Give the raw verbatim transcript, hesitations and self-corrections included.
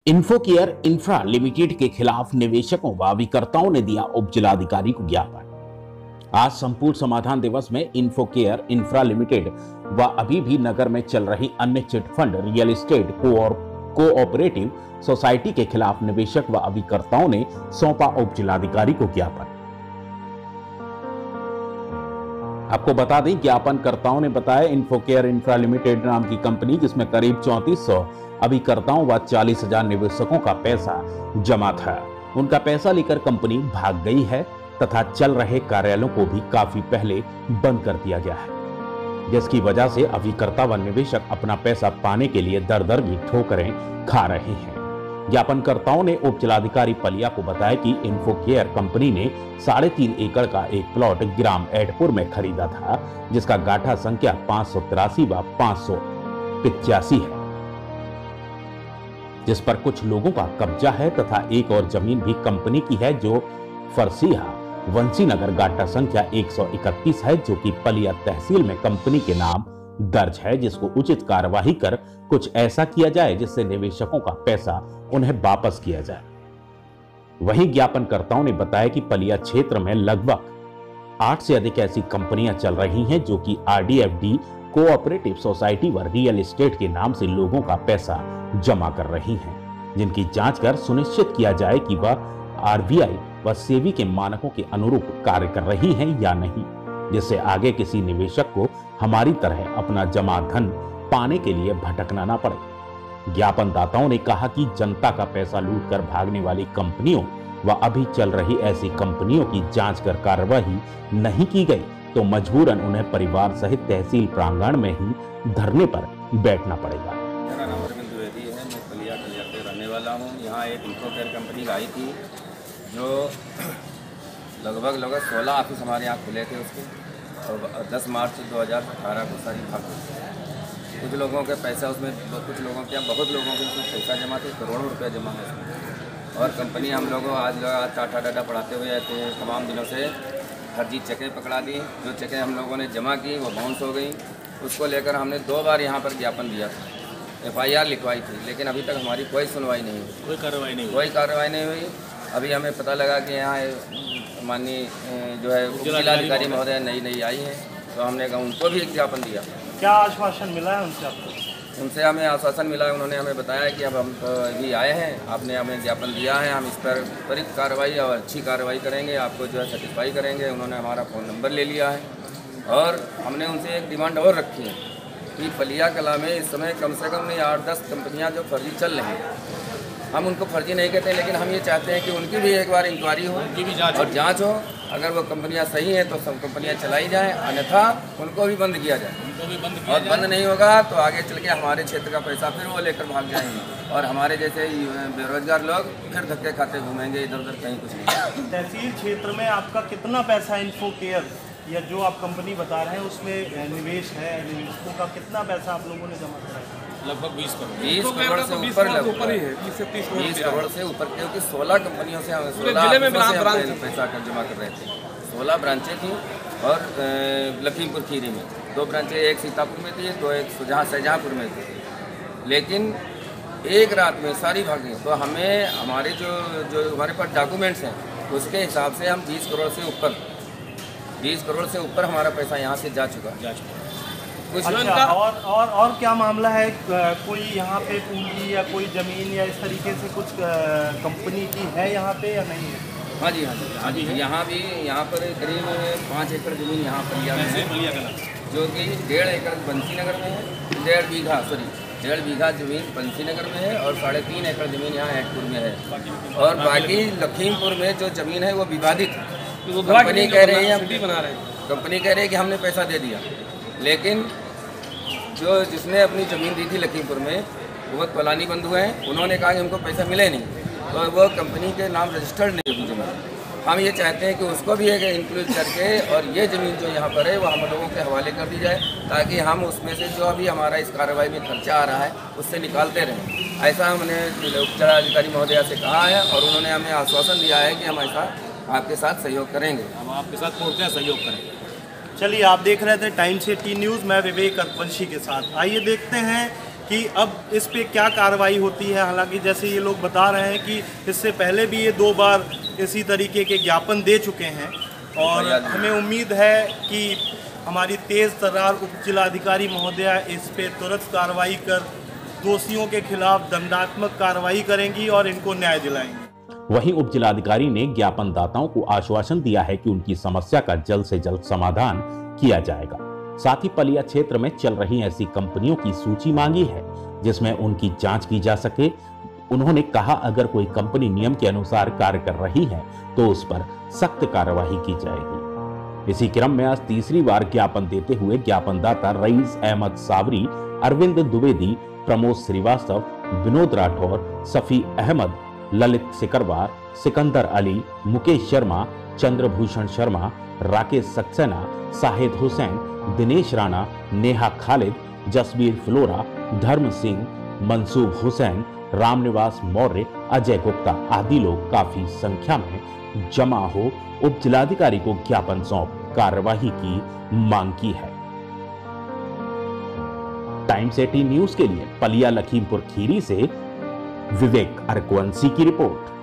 इन्फोकेयर infra limited के खिलाफ निवेशकों व अभिकर्ताओं ने दिया उप जिलाधिकारी को ज्ञापन। आज संपूर्ण समाधान दिवस में इन्फोकेयर इंफ्रा लिमिटेड व अभी भी नगर में चल रही अन्य chit fund real estate cooperative society के खिलाफ निवेशक व अभिकर्ताओं ने सौंपा उप जिलाधिकारी को ज्ञापन। आपको बता दें, ज्ञापनकर्ताओं ने बताया इन्फोकेयर इंफ्रा लिमिटेड नाम की कंपनी, जिसमें करीब चौंतीस सौ अभिकर्ताओं व चालीस हजार निवेशकों का पैसा जमा था, उनका पैसा लेकर कंपनी भाग गई है तथा चल रहे कार्यालयों को भी काफी पहले बंद कर दिया गया है, जिसकी वजह से अभिकर्ता व निवेशक अपना पैसा पाने के लिए दर दर की ठोकरें खा रहे हैं। ज्ञापनकर्ताओं ने उप जिलाधिकारी पलिया को बताया कि इन्फोकेयर कंपनी ने साढ़े तीन एकड़ का एक प्लॉट ग्राम एडपुर में खरीदा था, जिसका गाठा संख्या पांच सौ तिरासी व पांच सौ पिचासी है, जिस पर कुछ लोगों का कब्जा है तथा एक और जमीन भी कंपनी की है जो फरसिया वंशी नगर गाठा संख्या एक सौ इकतीस है, जो कि पलिया तहसील में कंपनी के नाम दर्ज है, जिसको उचित कार्यवाही कर कुछ ऐसा किया जाए जिससे निवेशकों का पैसा उन्हें वापस किया जाए। वहीं ज्ञापनकर्ताओं ने बताया कि पलिया क्षेत्र में लगभग आठ से अधिक ऐसी कंपनियां चल रही हैं जो कि आरडीएफडी कोऑपरेटिव सोसाइटी व रियल एस्टेट के नाम से लोगों का पैसा जमा कर रही हैं, जिनकी जांच कर सुनिश्चित किया जाए कि वह आरबीआई व सेबी के मानकों के अनुरूप कार्य कर रही हैं या नहीं, जिससे आगे किसी निवेशक को हमारी तरह अपना जमा धन पाने के लिए भटकना ना पड़े। ज्ञापनदाताओं ने कहा कि जनता का पैसा लूटकर भागने वाली कंपनियों व अभी चल रही ऐसी कंपनियों की जांच कर कार्रवाई नहीं की गई तो मजबूरन उन्हें परिवार सहित तहसील प्रांगण में ही धरने पर बैठना पड़ेगा। मेरा नाम अरविंद द्विवेदी है, मैं पलिया कलिया पे रहने वाला हूँ। यहाँ एक इन्फोकेयर कंपनी आई थी जो लगभग लगभग सोलह ऑफिस हमारे यहाँ खुले थे उसके, और दस मार्च दो हज़ार अठारह को सारी भाग गई। कुछ लोगों के पैसा उसमें, कुछ लोगों के यहाँ बहुत लोगों के उसमें पैसा जमा थे, करोड़ों रुपये जमा है उसमें। और कंपनी हम लोगों आज लोग आज टाटा डाटा पढ़ाते हुए आते हैं, तमाम दिनों से फर्जी चेकें पकड़ा दी। जो चेकें हम लोगों ने जमा की वो बाउंस हो गई। उसको लेकर हमने दो बार यहाँ पर ज्ञापन दिया था, एफ आई आर लिखवाई थी, लेकिन अभी तक हमारी कोई सुनवाई नहीं हुई, कोई कार्रवाई नहीं कोई कार्रवाई नहीं हुई। अभी हमें पता लगा कि यहाँ माननीय जो है जिलाधिकारी महोदय नई नई आई हैं, तो हमने कहा उनको भी एक ज्ञापन दिया। क्या आश्वासन मिला है उनसे आपको? उनसे हमें आश्वासन मिला है, उन्होंने हमें बताया कि अब हम तो अभी आए हैं, आपने हमें ज्ञापन दिया है, हम इस पर त्वरित कार्रवाई और अच्छी कार्रवाई करेंगे, आपको जो है सेटिस्फाई करेंगे। उन्होंने हमारा फ़ोन नंबर ले लिया है और हमने उनसे एक डिमांड और रखी है कि पलिया कला में इस समय कम से कम आठ दस कंपनियाँ जो फर्जी चल रही हैं, हम उनको फर्जी नहीं कहते, लेकिन हम ये चाहते हैं कि उनकी भी एक बार इंक्वायरी हो, उनकी भी जाँच और जाँच हो। अगर वो कंपनियां सही हैं तो सब कंपनियां चलाई जाएं, अन्यथा उनको भी बंद किया जाए। उनको भी बंद किया और जाए। बंद नहीं होगा तो आगे चल के हमारे क्षेत्र का पैसा फिर वो लेकर भाग जाएंगे और हमारे जैसे बेरोजगार लोग फिर धक्के खाते घूमेंगे इधर उधर, कहीं कुछ नहीं। तहसील क्षेत्र में आपका कितना पैसा इन्फोकेयर या जो आप कंपनी बता रहे हैं उसमें निवेश है, निवेशकों का कितना पैसा आप लोगों ने जमा करा है? लगभग बीस करोड़ बीस करोड़ से ऊपर ऊपर ही है, बीस करोड़ से ऊपर, क्योंकि सोलह कंपनियों से हम पैसा कर जमा कर रहे थे। सोलह ब्रांचें थी और लखीमपुर खीरी में दो ब्रांचें, एक सीतापुर में थी, दो एक जहाँ शाहजहाँपुर में थी, लेकिन एक रात में सारी भागी। तो हमें हमारे जो जो हमारे पास डॉक्यूमेंट्स हैं उसके हिसाब से हम बीस करोड़ से ऊपर बीस करोड़ से ऊपर हमारा पैसा यहाँ से जा चुका जा चुका कुछ अच्छा, और और और क्या मामला है? कोई यहाँ पे पूंजी या कोई ज़मीन या इस तरीके से कुछ कंपनी की है यहाँ पे या नहीं है? हाँ जी हाँ जी हाँ जी यहाँ भी यहाँ पर करीब पाँच एकड़ ज़मीन यहाँ पलिया में है, जो कि डेढ़ एकड़ बंसी नगर में है, डेढ़ बीघा सॉरी डेढ़ बीघा ज़मीन बंसी नगर में है और साढ़े तीन एकड़ ज़मीन यहाँ एडपुर में है। और बाकी लखीमपुर में जो ज़मीन है वो विवादित है। कंपनी कह रही है बना रहे हैं कंपनी कह रही है कि हमने पैसा दे दिया, लेकिन जो जिसने अपनी ज़मीन दी थी लखीमपुर में वो पलानी बंधु हैं, उन्होंने कहा कि हमको पैसा मिले नहीं, तो वो कंपनी के नाम रजिस्टर्ड नहीं हुई ज़मीन। हम ये चाहते हैं कि उसको भी एक इंक्लूड करके और ये ज़मीन जो यहाँ पर है वो हम लोगों के हवाले कर दी जाए, ताकि हम उसमें से जो अभी हमारा इस कार्रवाई में खर्चा आ रहा है उससे निकालते रहें। ऐसा हमने उप जिलाधिकारी महोदया से कहा है और उन्होंने हमें आश्वासन दिया है कि हम ऐसा आपके साथ सहयोग करेंगे, हम आपके साथ पूर्ण सहयोग करेंगे। चलिए, आप देख रहे थे टाइम्स एटीन न्यूज़, मैं विवेक अरवंशी के साथ। आइए देखते हैं कि अब इस पे क्या कार्रवाई होती है। हालांकि जैसे ये लोग बता रहे हैं कि इससे पहले भी ये दो बार इसी तरीके के ज्ञापन दे चुके हैं और हमें उम्मीद है कि हमारी तेज़ तर्रार उप जिलाधिकारी महोदया इस पे तुरंत कार्रवाई कर दोषियों के खिलाफ दंडात्मक कार्रवाई करेंगी और इनको न्याय दिलाएंगी। वहीं उप जिलाधिकारी ने ज्ञापन दाताओं को आश्वासन दिया है कि उनकी समस्या का जल्द से जल्द समाधान किया जाएगा। साथ ही पलिया क्षेत्र में चल रही ऐसी कंपनियों की सूची मांगी है जिसमें उनकी जांच की जा सके। उन्होंने कहा अगर कोई कंपनी नियम के अनुसार कार्य कर रही है तो उस पर सख्त कार्रवाई की जाएगी। इसी क्रम में आज तीसरी बार ज्ञापन देते हुए ज्ञापनदाता रईस अहमद सावरी, अरविंद द्विवेदी, प्रमोद श्रीवास्तव, विनोद राठौर, सफी अहमद, ललित सिकरवार, सिकंदर अली, मुकेश शर्मा, चंद्रभूषण शर्मा, राकेश सक्सेना, साहिद हुसैन, दिनेश राणा, नेहा खालिद, जसबीर फ्लोरा, धर्म सिंह, मंसूब हुसैन, रामनिवास मौर्य, अजय गुप्ता आदि लोग काफी संख्या में जमा हो उप जिलाधिकारी को ज्ञापन सौंप कार्यवाही की मांग की है। टाइम्स एटीन न्यूज के लिए पलिया लखीमपुर खीरी से विवेक अरकवंशी की रिपोर्ट।